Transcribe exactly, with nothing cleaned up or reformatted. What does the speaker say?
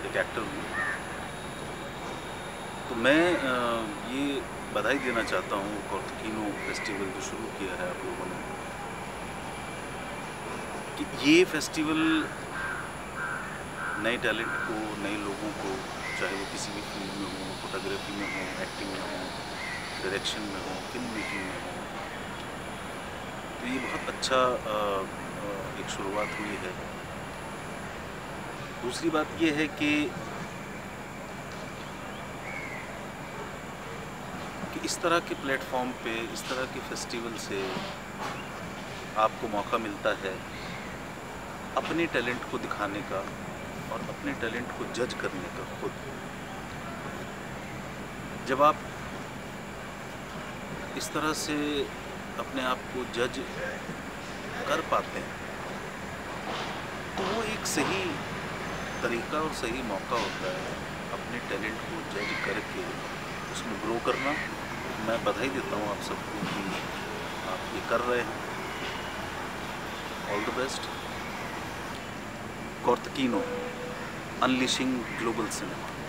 एक एक्टर हूँ। तो मैं अ, ये बधाई देना चाहता हूँ कॉर्तिकीनो फेस्टिवल जो शुरू किया है आप लोगों ने, कि ये फेस्टिवल नए टैलेंट को, नए लोगों को, चाहे वो किसी भी फील्ड में हो, फोटोग्राफी में हो, एक्टिंग में हो, डायरेक्शन में हो, फिल्म मेकिंग में हो, तो ये बहुत अच्छा अ, अ, एक शुरुआत हुई है। दूसरी बात ये है कि कि इस तरह के प्लेटफॉर्म पे, इस तरह के फेस्टिवल से आपको मौका मिलता है अपने टैलेंट को दिखाने का और अपने टैलेंट को जज करने का खुद। जब आप इस तरह से अपने आप को जज कर पाते हैं तो वो एक सही तरीका और सही मौका होता है अपने टैलेंट को जज करके उसमें ग्रो करना। मैं बधाई देता हूँ आप सबको कि आप ये कर रहे हैं। All the best. कॉर्तिकीनो, अनलिशिंग ग्लोबल सिनेमा।